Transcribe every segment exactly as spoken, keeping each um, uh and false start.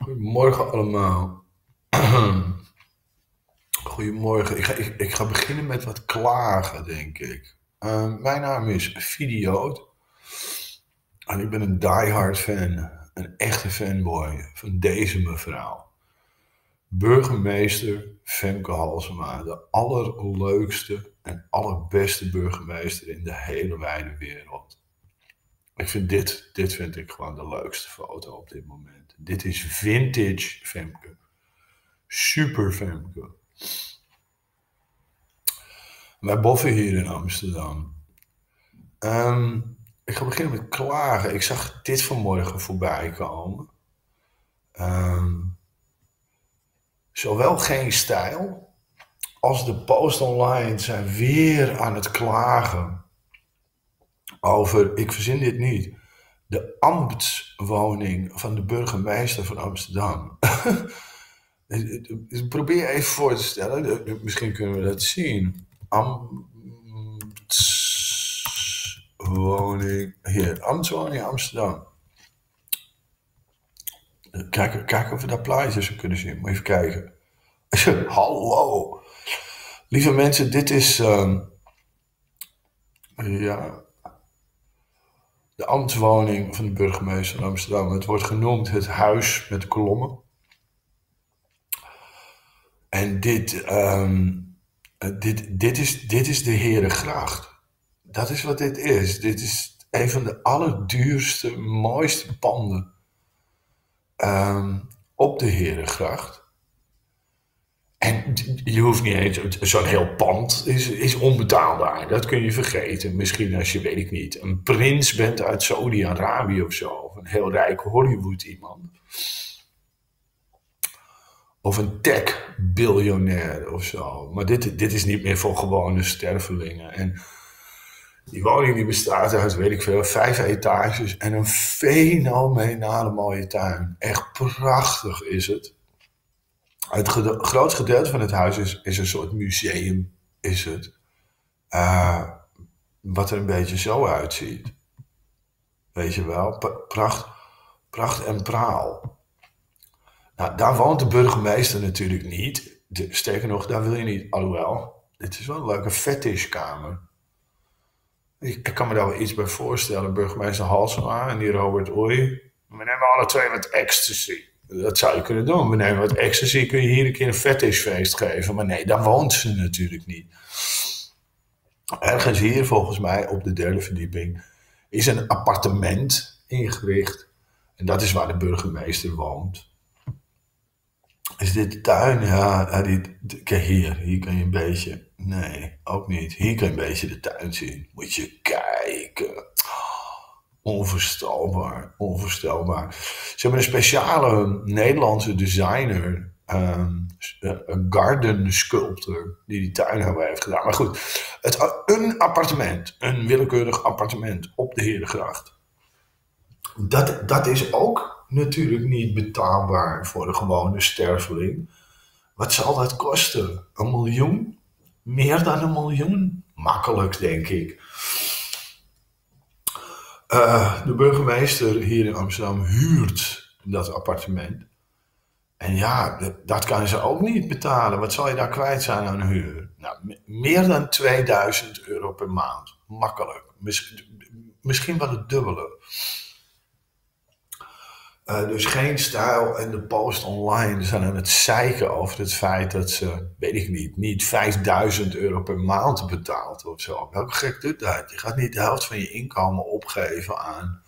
Goedemorgen allemaal. Goedemorgen. Ik ga, ik, ik ga beginnen met wat klagen, denk ik. Uh, mijn naam is Vidioot en ik ben een diehard fan, een echte fanboy van deze mevrouw. Burgemeester Femke Halsema, de allerleukste en allerbeste burgemeester in de hele wijde wereld. Ik vind dit, dit vind ik gewoon de leukste foto op dit moment. Dit is vintage Femke. Super Femke. Wij boffen hier in Amsterdam. Um, ik ga beginnen met klagen. Ik zag dit vanmorgen voorbij komen. Um, zowel Geen Stijl als de Post Online zijn weer aan het klagen over, ik verzin dit niet, de ambtswoning van de burgemeester van Amsterdam. Probeer even voor te stellen, misschien kunnen we dat zien. Ambtswoning, hier, ambtswoning Amsterdam. Kijken, kijken of we daar plaatjes kunnen zien. Moet even kijken. Hallo. Lieve mensen, dit is um, ja, de ambtswoning van de burgemeester van Amsterdam. Het wordt genoemd het huis met kolommen. En dit, um, dit, dit, is, dit is de Herengracht. Dat is wat dit is. Dit is een van de allerduurste, mooiste panden um, op de Herengracht. En je hoeft niet eens, zo'n heel pand is, is onbetaalbaar. Dat kun je vergeten. Misschien als je, weet ik niet, een prins bent uit Saudi-Arabië of zo. Of een heel rijk Hollywood iemand. Of een tech-biljonair of zo. Maar dit, dit is niet meer voor gewone stervelingen. En die woning die bestaat uit, weet ik veel, vijf etages en een fenomenale mooie tuin. Echt prachtig is het. Het gede- grootste gedeelte van het huis is, is een soort museum, is het. Uh, wat er een beetje zo uitziet. Weet je wel, pracht, pracht en praal. Nou, daar woont de burgemeester natuurlijk niet. De, sterker nog, daar wil je niet. Alhoewel, dit is wel een leuke fetishkamer. Ik, ik kan me daar wel iets bij voorstellen. Burgemeester Halsema en die Robert Ory. We nemen alle twee wat ecstasy. Dat zou je kunnen doen. We nemen wat ecstasy, kun je hier een keer een fetishfeest geven. Maar nee, daar woont ze natuurlijk niet. Ergens hier, volgens mij, op de derde verdieping, is een appartement ingericht. En dat is waar de burgemeester woont. Is dit de tuin? Ja, die, die, kijk hier. Hier kan je een beetje... Nee, ook niet. Hier kan je een beetje de tuin zien. Moet je kijken. Onvoorstelbaar. Onvoorstelbaar. Ze hebben een speciale Nederlandse designer, um, een garden sculptor, die die tuin hebben heeft gedaan. Maar goed, het, een appartement. Een willekeurig appartement op de Herengracht. Dat, dat is ook natuurlijk niet betaalbaar voor een gewone sterveling. Wat zal dat kosten? Een miljoen? Meer dan een miljoen? Makkelijk, denk ik. Uh, de burgemeester hier in Amsterdam huurt dat appartement. En ja, dat, dat kan ze ook niet betalen. Wat zal je daar kwijt zijn aan huur? Nou, me- meer dan tweeduizend euro per maand. Makkelijk. Miss- misschien wel het dubbele. Uh, dus Geen Stijl en de Post Online zijn aan het zeiken over het feit dat ze, weet ik niet, niet vijfduizend euro per maand betaalt of zo. Welke gek doet dat? Je gaat niet de helft van je inkomen opgeven aan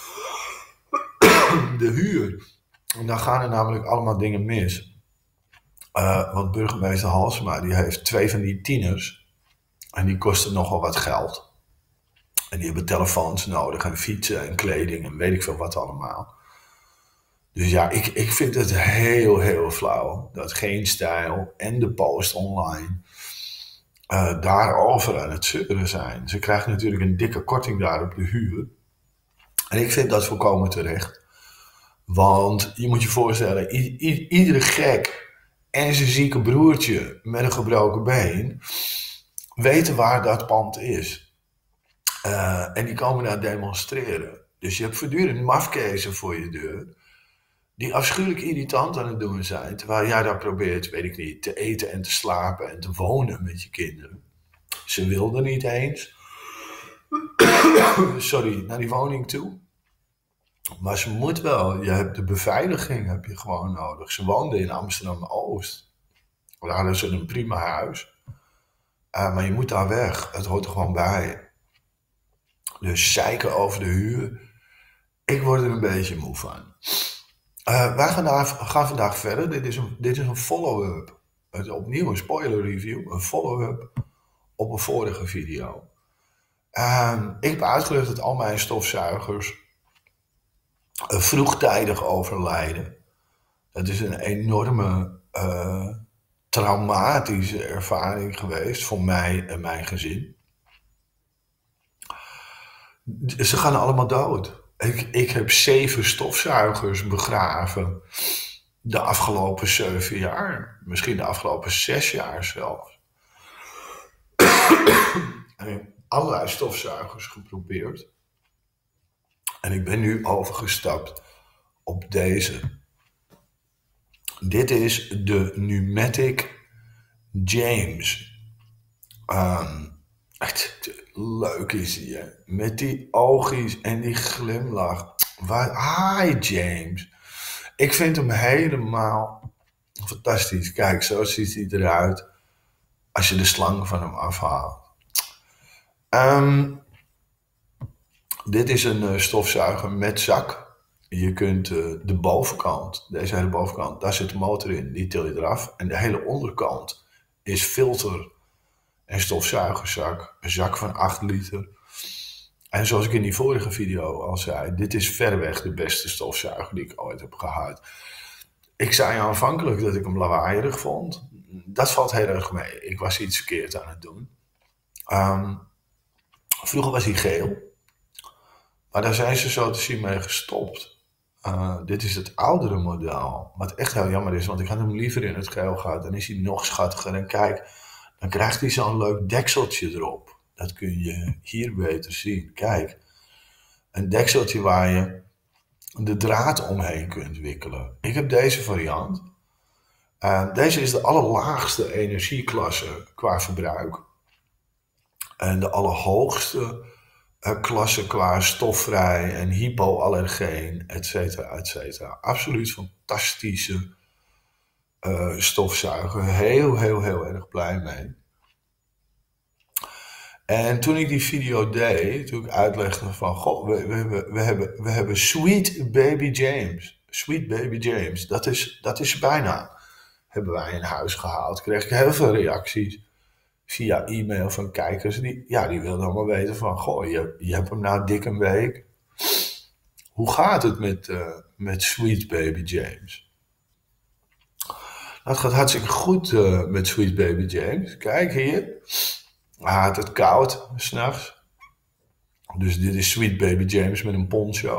de huur. En dan gaan er namelijk allemaal dingen mis. Uh, want burgemeester Halsema die heeft twee van die tieners en die kosten nogal wat geld. En die hebben telefoons nodig en fietsen en kleding en weet ik veel wat allemaal. Dus ja, ik, ik vind het heel, heel flauw dat Geen Stijl en de Post Online uh, daarover aan het zeuren zijn. Ze krijgen natuurlijk een dikke korting daar op de huur. En ik vind dat volkomen terecht. Want je moet je voorstellen, i- i- iedere gek en zijn zieke broertje met een gebroken been weten waar dat pand is. Uh, en die komen daar demonstreren. Dus je hebt voortdurend mafkezen voor je deur. die afschuwelijk irritant aan het doen zijn. Terwijl jij daar probeert, weet ik niet, te eten en te slapen en te wonen met je kinderen. Ze wilde niet eens, sorry, naar die woning toe. Maar ze moet wel. Je hebt de beveiliging heb je gewoon nodig. Ze woonde in Amsterdam-Oost. Daar hadden ze een prima huis. Uh, maar je moet daar weg. Het hoort er gewoon bij. Dus zeiken over de huur. Ik word er een beetje moe van. Uh, wij gaan, daar, gaan vandaag verder. Dit is een, dit is een follow-up. Het is opnieuw een spoiler review. Een follow-up op een vorige video. Uh, ik heb uitgelegd dat al mijn stofzuigers uh, vroegtijdig overlijden. Dat is een enorme uh, traumatische ervaring geweest voor mij en mijn gezin. Ze gaan allemaal dood. Ik, ik heb zeven stofzuigers begraven de afgelopen zeven jaar. Misschien de afgelopen zes jaar zelfs. En ik heb allerlei stofzuigers geprobeerd. En ik ben nu overgestapt op deze. Dit is de Numatic James. Um, echt leuk is die, hè? Met die oogjes en die glimlach. Waar, hi James. Ik vind hem helemaal fantastisch. Kijk, zo ziet hij eruit als je de slang van hem afhaalt. Um, dit is een uh, stofzuiger met zak. Je kunt uh, de bovenkant, deze hele bovenkant, daar zit de motor in, die til je eraf. En de hele onderkant is filter en stofzuigerzak, een zak van acht liter. En zoals ik in die vorige video al zei, dit is verreweg de beste stofzuiger die ik ooit heb gehad. Ik zei aanvankelijk dat ik hem lawaaierig vond. Dat valt heel erg mee. Ik was iets verkeerd aan het doen. Um, vroeger was hij geel. Maar daar zijn ze zo te zien mee gestopt. Uh, dit is het oudere model. Wat echt heel jammer is, want ik had hem liever in het geel gehad. Dan is hij nog schattiger. En kijk, dan krijgt hij zo'n leuk dekseltje erop. Dat kun je hier beter zien. Kijk, een dekseltje waar je de draad omheen kunt wikkelen. Ik heb deze variant. Uh, deze is de allerlaagste energieklasse qua verbruik. En de allerhoogste uh, klasse qua stofvrij en hypoallergeen, et cetera, et cetera. Absoluut fantastische uh, stofzuiger. Heel, heel, heel erg blij mee. En toen ik die video deed, toen ik uitlegde van, goh, we, we, we, we, hebben, we hebben Sweet Baby James. Sweet Baby James, dat is, dat is bijna. Hebben wij in huis gehaald. Kreeg ik heel veel reacties via e-mail van kijkers. Die, ja, die wilden allemaal weten van, goh, je, je hebt hem nou dik een week. Hoe gaat het met, uh, met Sweet Baby James? Nou, het gaat hartstikke goed uh, met Sweet Baby James. Kijk hier. Hij had het koud, 's nachts. Dus dit is Sweet Baby James met een poncho.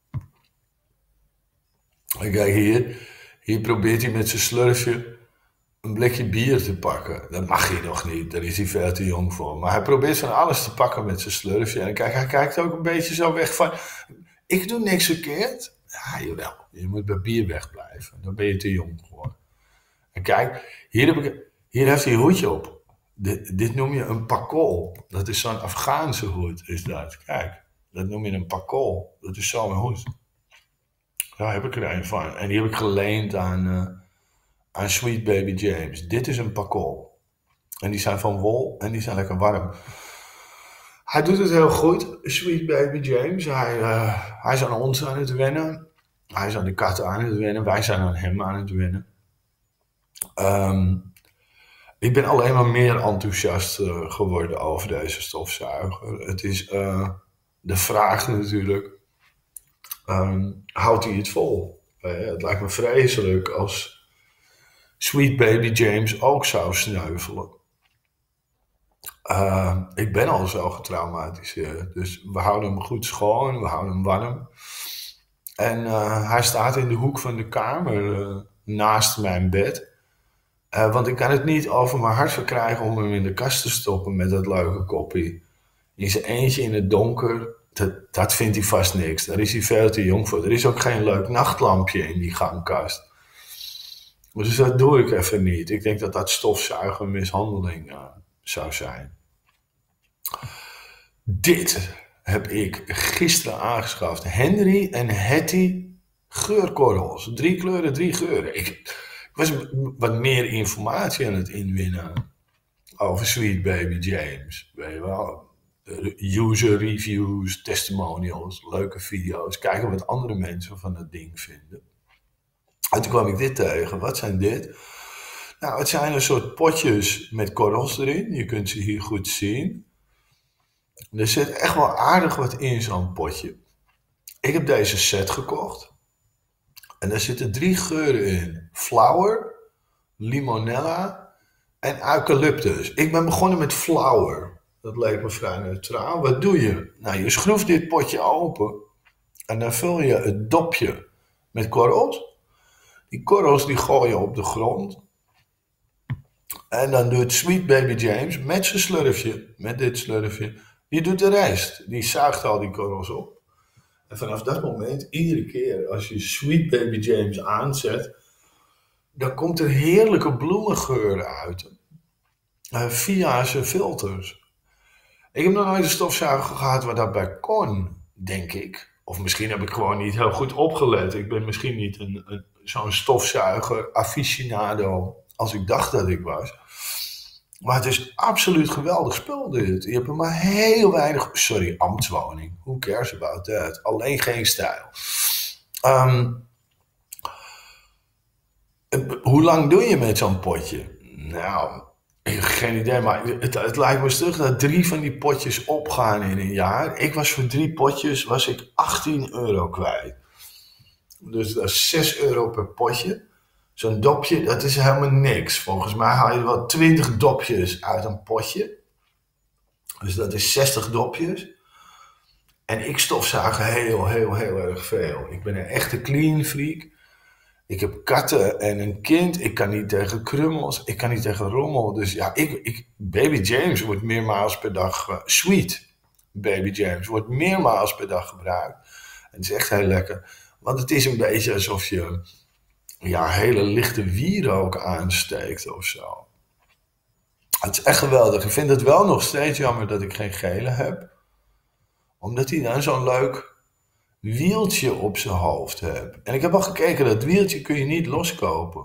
En kijk hier. Hier probeert hij met zijn slurfje een blikje bier te pakken. Dat mag hij nog niet, daar is hij veel te jong voor. Maar hij probeert van alles te pakken met zijn slurfje. En kijk, hij kijkt ook een beetje zo weg van, ik doe niks verkeerd. Ja, jawel, je moet bij bier wegblijven. Dan ben je te jong geworden. En kijk, hier, heb ik, hier heeft hij een hoedje op. Dit, dit noem je een pakol. Dat is zo'n Afghaanse hoed, is dat. Kijk, dat noem je een pakol. Dat is zo'n hoed. Daar heb ik er een van. En die heb ik geleend aan, uh, aan Sweet Baby James. Dit is een pakol. En die zijn van wol en die zijn lekker warm. Hij doet het heel goed, Sweet Baby James. Hij, uh, hij is aan ons aan het wennen. Hij is aan de katten aan het wennen. Wij zijn aan hem aan het wennen. Um, ik ben alleen maar meer enthousiast uh, geworden over deze stofzuiger. Het is uh, de vraag natuurlijk. Um, houdt hij het vol? Uh, het lijkt me vreselijk als Sweet Baby James ook zou sneuvelen. Uh, ik ben al zo getraumatiseerd. Dus we houden hem goed schoon, we houden hem warm. En uh, hij staat in de hoek van de kamer uh, naast mijn bed. Uh, want ik kan het niet over mijn hart verkrijgen om hem in de kast te stoppen met dat leuke koppie. In zijn eentje in het donker. dat, dat vindt hij vast niks. Daar is hij veel te jong voor. Er is ook geen leuk nachtlampje in die gangkast. Dus dat doe ik even niet. Ik denk dat dat stofzuigen mishandeling uh, zou zijn. Dit heb ik gisteren aangeschaft. Henry en Hetty geurkorrels. Drie kleuren, drie geuren. Ik, ik was wat meer informatie aan het inwinnen over Sweet Baby James. Weet je wel. User reviews, testimonials, leuke video's. Kijken wat andere mensen van dat ding vinden. En toen kwam ik dit tegen. Wat zijn dit? Nou, het zijn een soort potjes met korrels erin. Je kunt ze hier goed zien. Er zit echt wel aardig wat in zo'n potje. Ik heb deze set gekocht. En daar zitten drie geuren in. Flower, limonella en eucalyptus. Ik ben begonnen met flower. Dat leek me vrij neutraal. Wat doe je? Nou, je schroeft dit potje open. En dan vul je het dopje met korrels. Die korrels die gooi je op de grond. En dan doet Sweet Baby James met zijn slurfje, met dit slurfje, die doet de rest. Die zuigt al die korrels op. En vanaf dat moment, iedere keer als je Sweet Baby James aanzet, dan komt er heerlijke bloemengeur uit. Uh, via zijn filters. Ik heb nog nooit een stofzuiger gehad waar dat bij kon, denk ik. Of misschien heb ik gewoon niet heel goed opgelet. Ik ben misschien niet een, een, zo'n stofzuiger aficionado als ik dacht dat ik was. Maar het is absoluut geweldig spul dit. Je hebt er maar heel weinig... Sorry, ambtswoning. Who cares about that? Alleen geen stijl. Um, hoe lang doe je met zo'n potje? Nou, ik heb geen idee. Maar het, het lijkt me stug dat drie van die potjes opgaan in een jaar. Ik was voor drie potjes was ik achttien euro kwijt. Dus dat is zes euro per potje. Zo'n dopje, dat is helemaal niks. Volgens mij haal je wel twintig dopjes uit een potje. Dus dat is zestig dopjes. En ik stofzuig heel, heel, heel erg veel. Ik ben een echte clean freak. Ik heb katten en een kind. Ik kan niet tegen krummels. Ik kan niet tegen rommel. Dus ja, ik, ik, Baby James wordt meermaals per dag... Uh, sweet Baby James wordt meermaals per dag gebruikt. En het is echt heel lekker. Want het is een beetje alsof je... ja, hele lichte wierook aansteekt of zo. Het is echt geweldig. Ik vind het wel nog steeds jammer dat ik geen gele heb. Omdat hij dan zo'n leuk wieltje op zijn hoofd heeft. En ik heb al gekeken, dat wieltje kun je niet loskopen.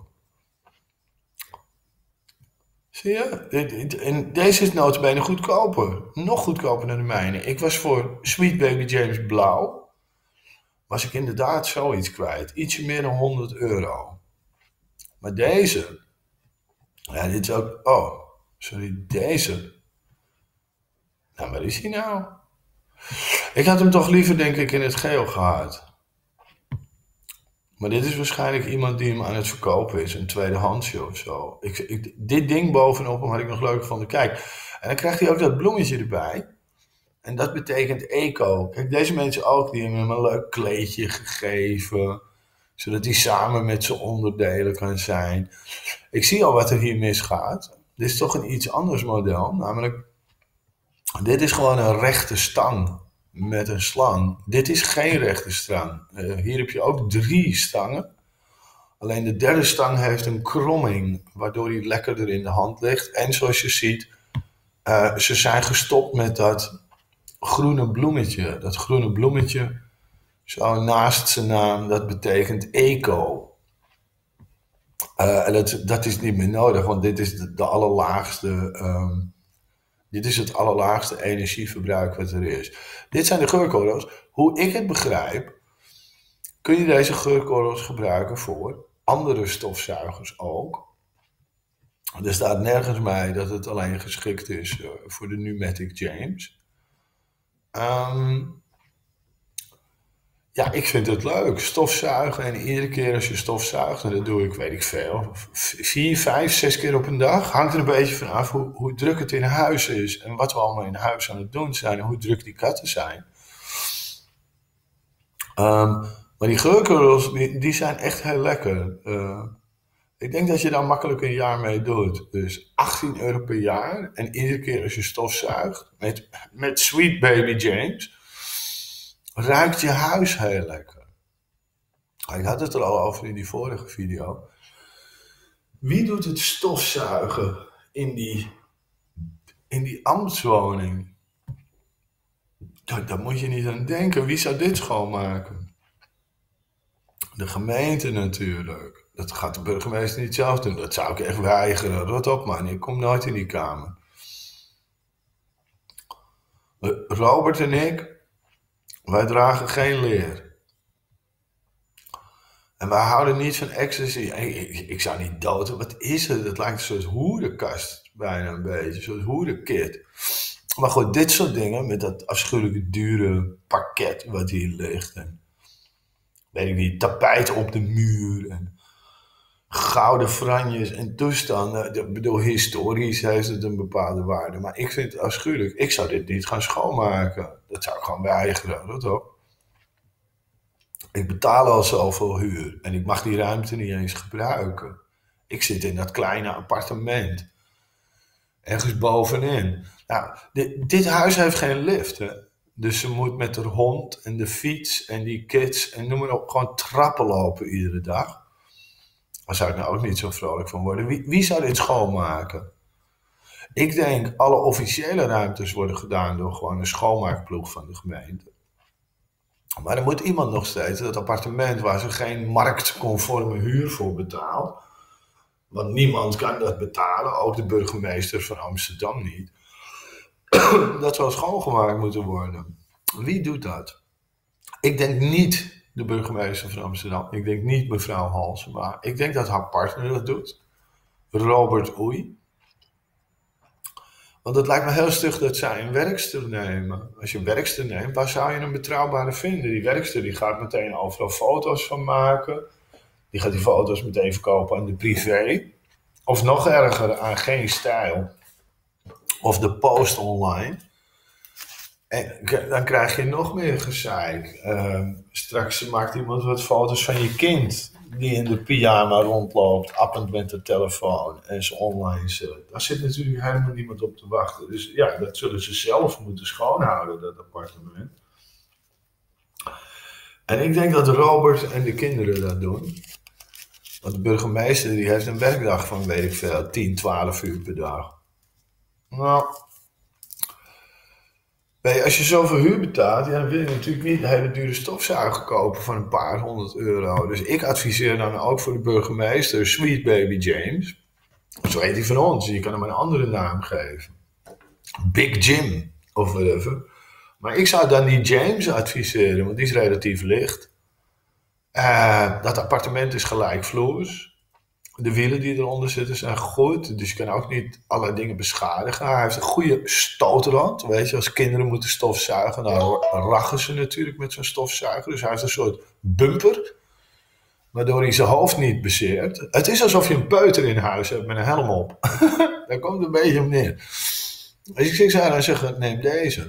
Zie je? En deze is nota bene goedkoper. Nog goedkoper dan de mijne. Ik was voor Sweet Baby James blauw. Was ik inderdaad zoiets kwijt. Ietsje meer dan honderd euro. Maar deze... ja, dit is ook... oh, sorry, deze... nou, waar is hij nou? Ik had hem toch liever, denk ik, in het geel gehad. Maar dit is waarschijnlijk iemand die hem aan het verkopen is. Een tweedehandsje of zo. Ik, ik, dit ding bovenop hem had ik nog leuk gevonden. Kijk, en dan krijgt hij ook dat bloemetje erbij. En dat betekent eco. Kijk, deze mensen ook, die hebben hem een leuk kleedje gegeven. Zodat hij samen met zijn onderdelen kan zijn. Ik zie al wat er hier misgaat. Dit is toch een iets anders model. Namelijk, dit is gewoon een rechte stang met een slang. Dit is geen rechte stang. Uh, hier heb je ook drie stangen. Alleen de derde stang heeft een kromming, waardoor hij lekkerder in de hand ligt. En zoals je ziet, uh, ze zijn gestopt met dat groene bloemetje. Dat groene bloemetje, zo naast zijn naam, dat betekent eco. Uh, en dat, dat is niet meer nodig, want dit is de, de allerlaagste... Um, dit is het allerlaagste energieverbruik wat er is. Dit zijn de geurkorrels. Hoe ik het begrijp, kun je deze geurkorrels gebruiken voor andere stofzuigers ook. Er staat nergens bij dat het alleen geschikt is uh, voor de Numatic James. Um, ja, ik vind het leuk. Stofzuigen en iedere keer als je stofzuigt, en dat doe ik, weet ik veel, vier, vijf, zes keer op een dag. Hangt er een beetje van af hoe, hoe druk het in huis is en wat we allemaal in huis aan het doen zijn en hoe druk die katten zijn. Um, maar die geurkorrels, die, die zijn echt heel lekker. Uh, ik denk dat je daar makkelijk een jaar mee doet. Dus achttien euro per jaar en iedere keer als je stofzuigt met, met Sweet Baby James. ruikt je huis heel lekker. Ik had het er al over in die vorige video. Wie doet het stofzuigen in die, in die ambtswoning? Daar, daar moet je niet aan denken. Wie zou dit schoonmaken? De gemeente natuurlijk. Dat gaat de burgemeester niet zelf doen. Dat zou ik echt weigeren. Rot op man, ik kom nooit in die kamer. Robert en ik, wij dragen geen leer. En wij houden niet van ecstasy. Ik, ik, ik zou niet doden. Wat is het? Het lijkt een soort hoerenkast bijna een beetje. Een soort hoerenkit. Maar goed, dit soort dingen met dat afschuwelijke dure pakket wat hier ligt. En weet ik niet, tapijt op de muur. En gouden franjes en toestanden. Ik bedoel, historisch heeft het een bepaalde waarde. Maar ik vind het afschuwelijk. Ik zou dit niet gaan schoonmaken. Dat zou ik gewoon weigeren. Dat ook. Ik betaal al zoveel huur. En ik mag die ruimte niet eens gebruiken. Ik zit in dat kleine appartement. Ergens bovenin. Nou, dit, dit huis heeft geen lift. Hè? Dus ze moet met haar hond en de fiets en die kids en noem maar op, gewoon trappen lopen iedere dag. Daar zou ik nou ook niet zo vrolijk van worden. Wie, wie zou dit schoonmaken? Ik denk, alle officiële ruimtes worden gedaan door gewoon een schoonmaakploeg van de gemeente. Maar er moet iemand nog steeds dat appartement waar ze geen marktconforme huur voor betaalt. Want niemand kan dat betalen, ook de burgemeester van Amsterdam niet. Dat zou schoongemaakt moeten worden. Wie doet dat? Ik denk niet de burgemeester van Amsterdam. Ik denk niet mevrouw Halsema. Ik denk dat haar partner dat doet. Robert Oei. Want het lijkt me heel stug dat zij een werkster nemen. Als je een werkster neemt, waar zou je een betrouwbare vinden? Die werkster die gaat meteen overal foto's van maken. Die gaat die foto's meteen verkopen aan de privé. Of nog erger, aan Geen Stijl. Of de Post online. En dan krijg je nog meer gezeik. Uh, straks maakt iemand wat foto's van je kind. Die in de pyjama rondloopt, append met de telefoon. En ze online zet. Daar zit natuurlijk helemaal niemand op te wachten. Dus ja, dat zullen ze zelf moeten schoonhouden, dat appartement. En ik denk dat Robert en de kinderen dat doen. Want de burgemeester die heeft een werkdag van, weet ik veel, tien, twaalf uur per dag. Nou, weet je, als je zoveel huur betaalt, ja, dan wil je natuurlijk niet een hele dure stofzuiger kopen van een paar honderd euro. Dus ik adviseer dan ook voor de burgemeester Sweet Baby James. Zo heet hij van ons, je kan hem een andere naam geven. Big Jim of whatever. Maar ik zou dan die James adviseren, want die is relatief licht. Uh, dat appartement is gelijkvloers. De wielen die eronder zitten zijn goed. Dus je kan ook niet allerlei dingen beschadigen. Hij heeft een goede stootrand. Weet je, als kinderen moeten stofzuigen, dan rachen ze natuurlijk met zo'n stofzuiger. Dus hij heeft een soort bumper. Waardoor hij zijn hoofd niet bezeert. Het is alsof je een peuter in huis hebt met een helm op. Daar komt het een beetje op neer. Dus ik zou dan zeggen, neem deze.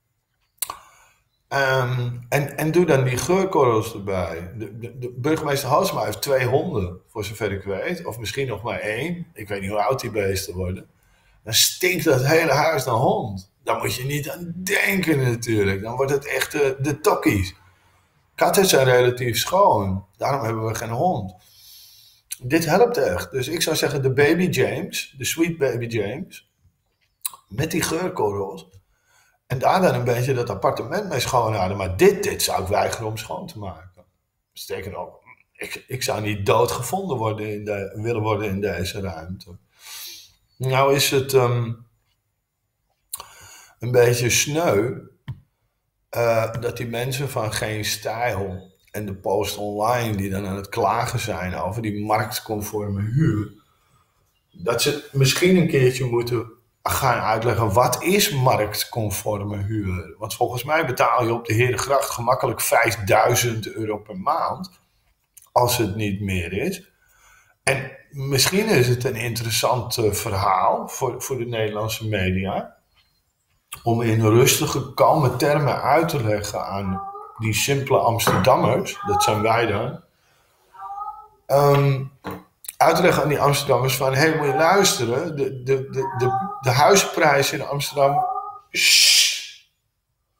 Um, en, en doe dan die geurkorrels erbij. De, de, de burgemeester Halsema heeft twee honden, voor zover ik weet. Of misschien nog maar één. Ik weet niet hoe oud die beesten worden. Dan stinkt dat hele huis naar hond. Daar moet je niet aan denken natuurlijk. Dan wordt het echt de, de tokkies. Katten zijn relatief schoon. Daarom hebben we geen hond. Dit helpt echt. Dus ik zou zeggen de Baby James. De Sweet Baby James. Met die geurkorrels. En daar dan een beetje dat appartement mee schoonhouden. Maar dit, dit zou ik weigeren om schoon te maken. Sterker nog, ik, ik zou niet doodgevonden worden in de, willen worden in deze ruimte. Nou is het um, een beetje sneu uh, dat die mensen van Geen Stijl en de Post online die dan aan het klagen zijn over die marktconforme huur, dat ze misschien een keertje moeten gaan uitleggen, wat is marktconforme huur? Want volgens mij betaal je op de Herengracht gemakkelijk vijfduizend euro per maand, als het niet meer is. En misschien is het een interessant uh, verhaal voor, voor de Nederlandse media, om in rustige, kalme termen uit te leggen aan die simpele Amsterdammers, dat zijn wij dan, um, uit te leggen aan die Amsterdammers van, hé, hey, moet je luisteren, de, de, de, de, de huizenprijzen in Amsterdam, shh,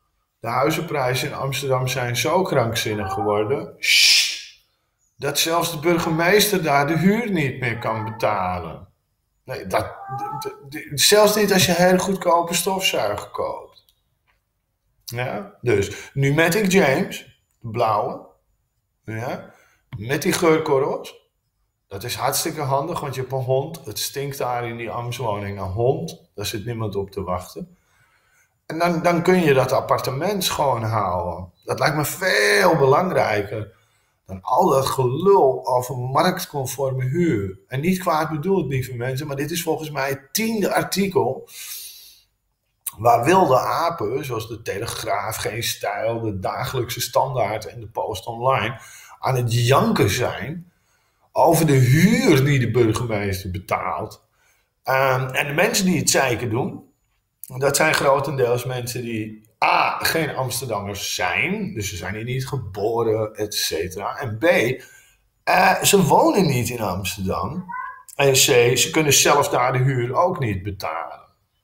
De huizenprijzen in Amsterdam zijn zo krankzinnig geworden, shh, dat zelfs de burgemeester daar de huur niet meer kan betalen. Nee, dat, d- d- zelfs niet als je heel goedkope stofzuiger koopt. Ja? Dus Numatic James, de blauwe, ja? Met die geurkorrels. Dat is hartstikke handig, want je hebt een hond. Het stinkt daar in die ambtswoning naar hond. Daar zit niemand op te wachten. En dan, dan kun je dat appartement schoonhouden. Dat lijkt me veel belangrijker dan al dat gelul over marktconforme huur. En niet kwaad bedoeld, lieve mensen, maar dit is volgens mij het tiende artikel waar wilde apen, zoals de Telegraaf, Geen Stijl, de Dagelijkse Standaard en de Post Online, aan het janken zijn over de huur die de burgemeester betaalt. Um, en de mensen die het zeiken doen, dat zijn grotendeels mensen die A, geen Amsterdammers zijn, dus ze zijn hier niet geboren, et cetera. En B, uh, ze wonen niet in Amsterdam. En C, ze kunnen zelf daar de huur ook niet betalen.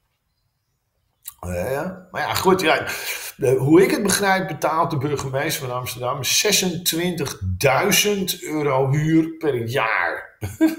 Uh, ja. Maar ja, goed, ja, de, hoe ik het begrijp betaalt de burgemeester van Amsterdam zesentwintigduizend euro huur per jaar.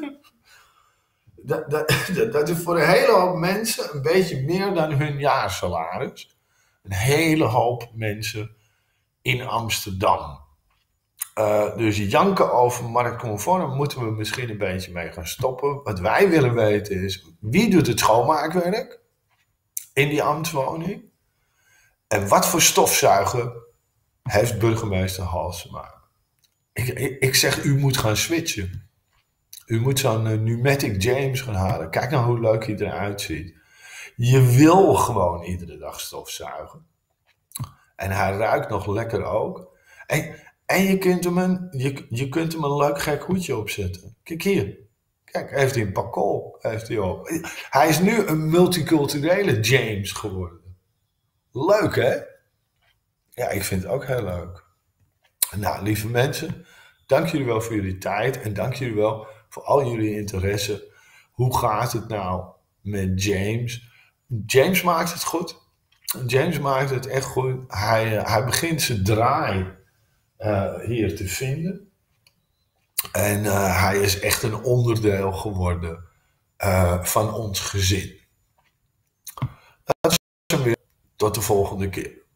Dat, dat, dat is voor een hele hoop mensen een beetje meer dan hun jaarsalaris. Een hele hoop mensen in Amsterdam. Uh, dus janken over marktconform moeten we misschien een beetje mee gaan stoppen. Wat wij willen weten is, wie doet het schoonmaakwerk in die ambtswoning? En wat voor stofzuiger heeft burgemeester Halsema? Ik, ik, ik zeg, u moet gaan switchen. U moet zo'n uh, Numatic James gaan halen. Kijk nou hoe leuk hij eruit ziet. Je wil gewoon iedere dag stofzuigen. En hij ruikt nog lekker ook. En, en je, kunt hem een, je, je kunt hem een leuk gek hoedje opzetten. Kijk hier. Kijk, heeft hij een pakol. Heeft hij op. Hij is nu een multiculturele James geworden. Leuk, hè? Ja, ik vind het ook heel leuk. Nou, lieve mensen, dank jullie wel voor jullie tijd. En dank jullie wel voor al jullie interesse. Hoe gaat het nou met James? James maakt het goed. James maakt het echt goed. Hij, uh, hij begint zijn draai uh, hier te vinden. En uh, hij is echt een onderdeel geworden uh, van ons gezin. Dat is hem weer. Tot de volgende keer.